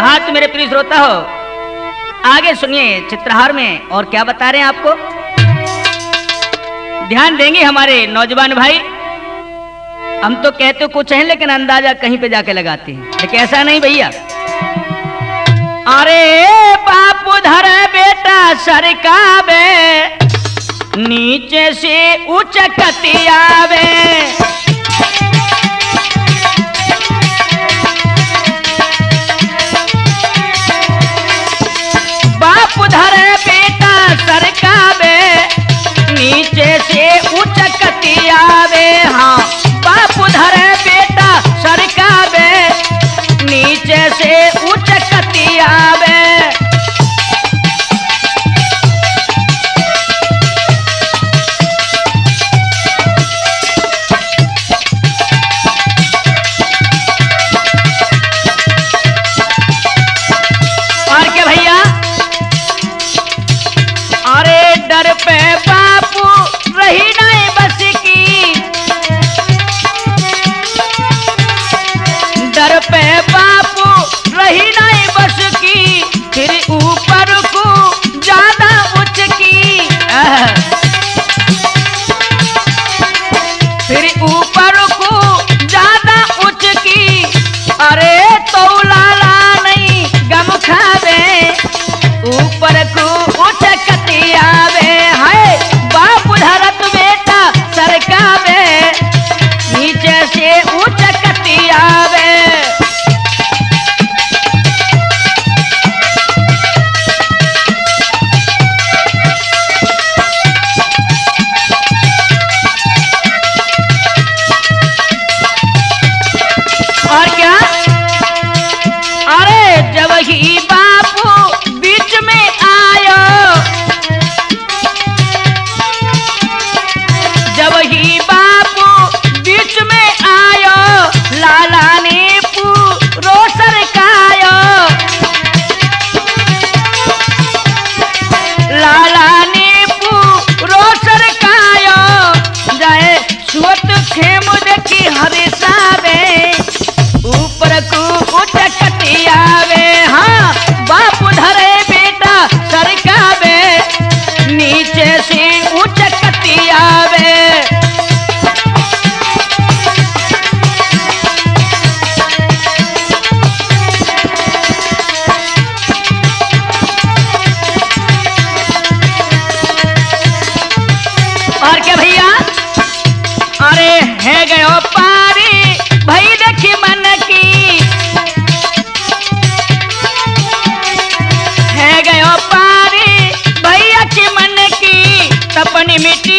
हाथ मेरे प्रिय श्रोता हो, आगे सुनिए चित्रहार में और क्या बता रहे हैं आपको। ध्यान देंगे हमारे नौजवान भाई। हम तो कहते कुछ हैं लेकिन अंदाजा कहीं पे जाके लगाते हैं, लेकिन ऐसा नहीं भैया। अरे बाप उधर बेटा सरकावे, नीचे से उच्च कतियावे। बाप उधर बेटा सरकावे, नीचे से उच्च कतियावे। हाँ, बाप उधर बेटा सरकावे, नीचे से उच्च कतियावे। और क्या भैया, अरे डर पे बापू रही नहीं बस की, डर पे बापू रही नहीं बस की, फिर ऊपर को ज्यादा उच्च की। फिर ऊपर को ज्यादा उच्च की। अरे तो लाला नहीं गम खावे, ऊपर को उच्च कतियावे। है बाप धरत बेटा सरकावे, नीचे से उच्च कतियावे। और क्या, अरे जब ही बापू बीच में आयो, जब ही बापू बीच में आयो, लाला ने पूरो सरकायो। लाला ने पूरो सरकायो, जाए सुवत खेम देखी हरिसावे, ऊपर को उच्च कतियावे। हाँ, बाप धरे बेटा सरकावे, नीचे से उच्च कतियावे। और क्या भैया, अरे है गयो पारी भाई देखी मन की, है गयो पारी भैया की मन की, तपनी मिट्टी